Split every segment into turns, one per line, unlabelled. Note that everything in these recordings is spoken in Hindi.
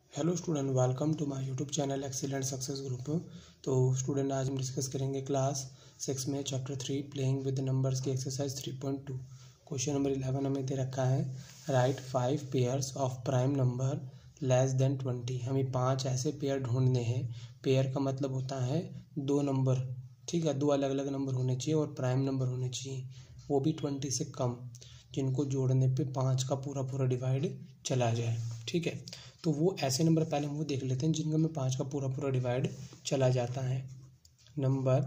Hello student, welcome to my YouTube channel excellent success group. तो स्टूडेंट, आज हम डिस्कस करेंगे क्लास 6 में चैप्टर 3 प्लेइंग विद नंबर्स की एक्सरसाइज 3.2। क्वेश्चन नंबर 11 हमें दे रखा है, right 5 pairs of prime number less than 20। हमें 5 ऐसे पेयर ढूंढने हैं। पेयर का मतलब होता है दो नंबर, ठीक है, दो अलग अलग नंबर होने चाहिए और प्राइम नंबर होने चाहिए, वो भी 20 से कम, जिनको जोड़ने पे 5 का पूरा डिवाइड चला जाए। ठीक है, तो वो ऐसे नंबर पहले हम वो देख लेते हैं जिनका में 5 का पूरा डिवाइड चला जाता है। नंबर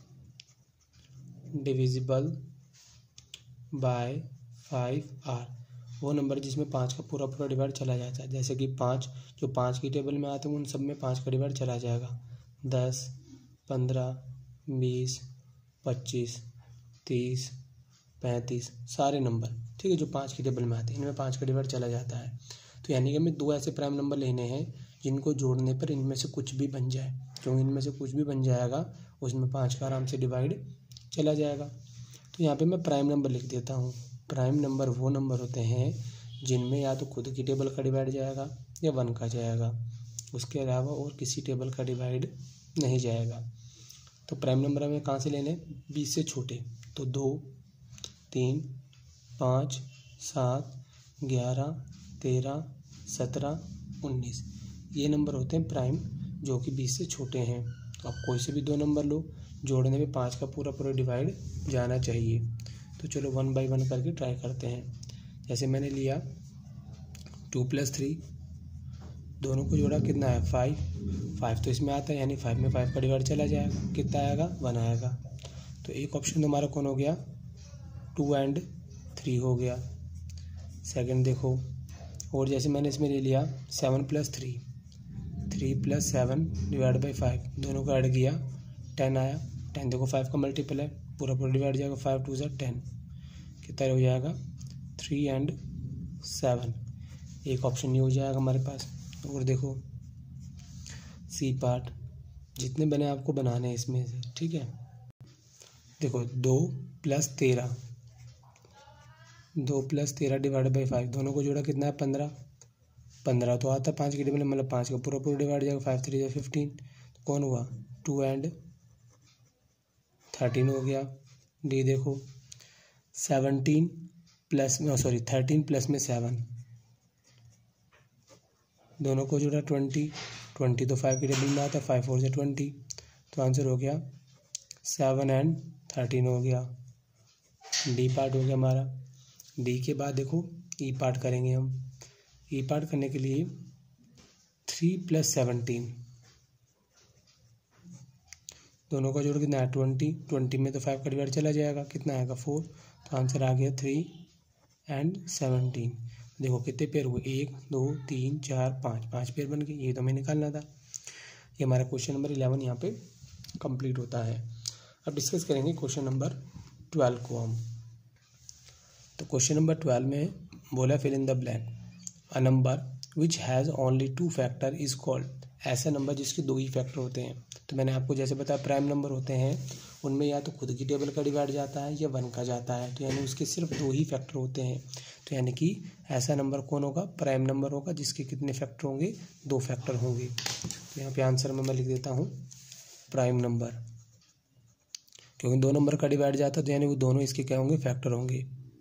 डिविजिबल बाय 5 आर, वो नंबर जिसमें 5 का पूरा डिवाइड चला जाता है। जैसे कि 5 जो 5 की टेबल में आते हैं उन सब में 5 का डिवाइड चला जाएगा। 10, 15, 20, 25, 30, 35 सारे नंबर, ठीक है, जो 5 की टेबल में आते हैं इनमें 5 का डिवाइड चला जाता है। तो यानी कि हमें दो ऐसे प्राइम नंबर लेने हैं जिनको जोड़ने पर इनमें से कुछ भी बन जाए। क्योंकि इनमें से कुछ भी बन जाएगा उसमें 5 का आराम से डिवाइड चला जाएगा। तो यहाँ पे मैं प्राइम नंबर लिख देता हूँ। प्राइम नंबर वो नंबर होते हैं जिनमें या तो खुद की टेबल का डिवाइड जाएगा या 1 का जाएगा, उसके अलावा और किसी टेबल का डिवाइड नहीं जाएगा। तो प्राइम नंबर हमें कहाँ से लेने, 20 से छोटे। तो 2, 3, 5, 7, 11, 13, 17, 19 ये नंबर होते हैं प्राइम, जो कि 20 से छोटे हैं। तो आप कोई से भी दो नंबर लो, जोड़ने में 5 का पूरा डिवाइड जाना चाहिए। तो चलो 1 बाय 1 करके ट्राई करते हैं। जैसे मैंने लिया 2 + 3, दोनों को जोड़ा, कितना है 5 तो इसमें आता है, यानी 5 में 5 का डिवाइड चला जाएगा, कितना आएगा 1 आएगा। तो एक ऑप्शन तो हमारा कौन हो गया, 2 और 3 हो गया। सेकंड देखो, और जैसे मैंने इसमें ले लिया 7 + 3, 3 + 7 डिवाइड बाई 5, दोनों को ऐड किया 10 आया। 10 देखो 5 का मल्टीपल है, पूरा डिवाइड जाएगा, 5 2 = 10, कितना हो जाएगा 3 और 7। एक ऑप्शन ये हो जाएगा हमारे पास। और देखो सी पार्ट, जितने बने आपको बनाने हैं इसमें से, ठीक है। देखो 2 + 13, 2 + 13 डिवाइड बाई 5, दोनों को जोड़ा, कितना है 15 तो आता है 5 की टेबल में, मतलब 5 का पूरा डिवाइड जाएगा। 5 3 = 15, तो कौन हुआ 2 और 13 हो गया। डी देखो 13 प्लस में 7, दोनों को जोड़ा 20 तो 5 की टेबल में आता है, 5 4 = 20, तो आंसर हो गया 7 और 13 हो गया। डी पार्ट हो गया हमारा। डी के बाद देखो ई पार्ट करेंगे हम। ई पार्ट करने के लिए 3 + 17, दोनों का जोड़ कितना है 20 में तो 5 का डिवाइड चला जाएगा, कितना आएगा 4, तो आंसर आ गया 3 और 17। देखो कितने पेयर हुए, 1 2 3 4 5 पेयर बन गए। ये तो हमें निकालना था। ये हमारा क्वेश्चन नंबर 11 यहाँ पे कंप्लीट होता है। अब डिस्कस करेंगे क्वेश्चन नंबर 12 को हम। तो क्वेश्चन नंबर 12 में बोला, fill in the blank, a number which has only 2 factor is called. ऐसा नंबर जिसके 2 ही फैक्टर होते हैं। तो मैंने आपको जैसे बताया प्राइम नंबर होते हैं उनमें या तो खुद की टेबल का डिवाइड जाता है या 1 का जाता है, तो यानी उसके सिर्फ 2 ही फैक्टर होते हैं। तो यानी कि ऐसा नंबर कौन होगा, प्राइम नंबर होगा जिसके कितने फैक्टर होंगे, 2 फैक्टर होंगे। तो यहाँ पे आंसर में मैं लिख देता हूँ प्राइम नंबर, क्योंकि 2 नंबर का डिवाइड जाता है तो यानी वो दोनों इसके क्या होंगे, फैक्टर होंगे,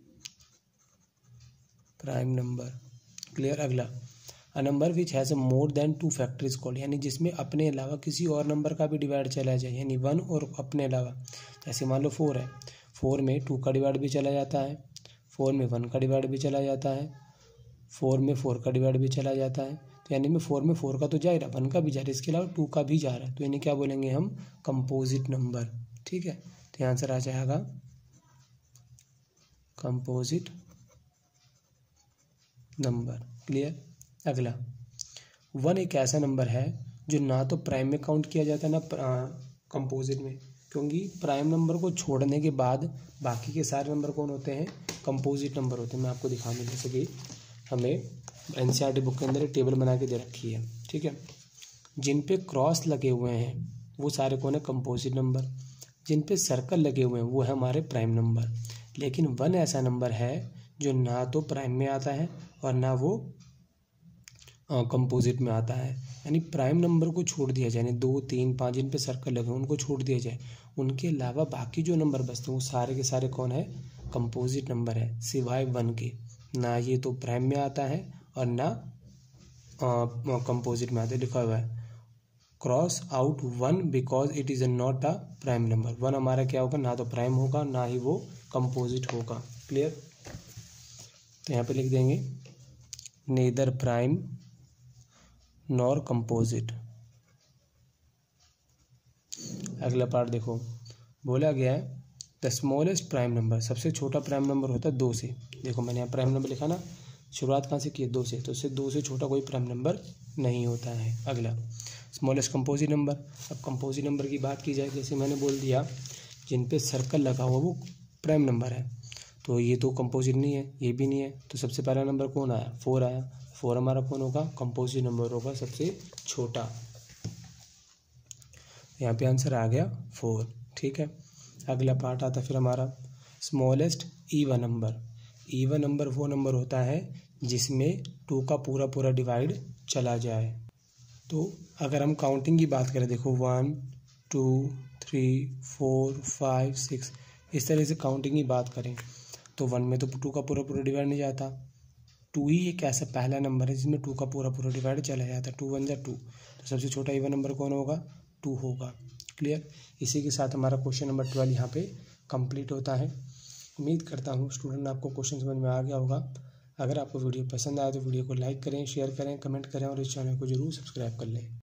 प्राइम नंबर। क्लियर। अगला, a number which has more than 2 factor is called, यानी जिसमें अपने अलावा किसी और नंबर का भी डिवाइड चला जाए, यानी 1 और अपने अलावा। जैसे मान लो 4 है, 4 में 2 का डिवाइड भी चला जाता है, 4 में 1 का डिवाइड भी चला जाता है, 4 में 4 का डिवाइड भी चला जाता है। तो यानी में 4 में 4 का तो जा रहा है, 1 का भी जा रहा है, इसके अलावा 2 का भी जा रहा है, तो यानी क्या बोलेंगे हम, कंपोजिट नंबर। ठीक है, तो आंसर आ जाएगा कंपोजिट नंबर। क्लियर। अगला, 1 एक ऐसा नंबर है जो ना तो प्राइम में काउंट किया जाता है ना कंपोजिट में, क्योंकि प्राइम नंबर को छोड़ने के बाद बाकी के सारे नंबर कौन होते हैं, कंपोजिट नंबर होते हैं। मैं आपको दिखा दूँ, जैसे कि हमें एनसीईआरटी बुक के अंदर एक टेबल बना के दे रखी है, ठीक है। जिन पे क्रॉस लगे हुए हैं वो सारे कौन है, कंपोजिट नंबर। जिन पे सर्कल लगे हुए हैं वो है हमारे प्राइम नंबर। लेकिन 1 ऐसा नंबर है जो ना तो प्राइम में आता है और ना वो कंपोजिट में आता है। यानी प्राइम नंबर को छोड़ दिया जाए, यानी 2, 3, 5 जिन पे सर्कल लगे उनको छोड़ दिया जाए, उनके अलावा बाकी जो नंबर बचते हैं वो सारे के सारे कौन है, कंपोजिट नंबर है, सिवाय 1 के। ना ये तो प्राइम में आता है और ना कंपोजिट में आता है। लिखा हुआ है cross out 1 because it is not a prime number. 1 हमारा क्या होगा, ना तो प्राइम होगा ना ही वो कंपोजिट होगा। क्लियर। तो यहाँ पे लिख देंगे नेदर प्राइम नॉर कंपोजिट। अगला पार्ट देखो, बोला गया है द स्मॉलेस्ट प्राइम नंबर, सबसे छोटा प्राइम नंबर होता है 2 से। देखो मैंने यहाँ प्राइम नंबर लिखा ना, शुरुआत कहाँ से की है, 2 से, तो उससे 2 से छोटा कोई प्राइम नंबर नहीं होता है। अगला स्मॉलेस्ट कंपोजिट नंबर। अब कंपोजिट नंबर की बात की जाए, जैसे मैंने बोल दिया जिन पे सर्कल लगा हुआ वो प्राइम नंबर है, तो ये तो कंपोजिट नहीं है, ये भी नहीं है, तो सबसे पहला नंबर कौन आया, 4 आया। 4 हमारा कौन होगा, कंपोजिट नंबर होगा सबसे छोटा। यहाँ पे आंसर आ गया 4। ठीक है। अगला पार्ट आता फिर हमारा smallest even number. Even number वो नंबर होता है जिसमें 2 का पूरा पूरा डिवाइड चला जाए। तो अगर हम काउंटिंग की बात करें, देखो 1 2 3 4 5 6, इस तरह से काउंटिंग की बात करें तो 1 में तो 2 का पूरा पूरा डिवाइड नहीं जाता। 2 ही एक ऐसा पहला नंबर है जिसमें 2 का पूरा पूरा डिवाइड चला जाता है। 2 1 जा 2, तो सबसे छोटा ईवन नंबर कौन होगा, 2 होगा। क्लियर। इसी के साथ हमारा क्वेश्चन नंबर 12 यहाँ पे कंप्लीट होता है। उम्मीद करता हूँ स्टूडेंट आपको क्वेश्चन समझ में आ गया होगा। अगर आपको वीडियो पसंद आए तो वीडियो को लाइक करें, शेयर करें, कमेंट करें और इस चैनल को जरूर सब्सक्राइब कर लें।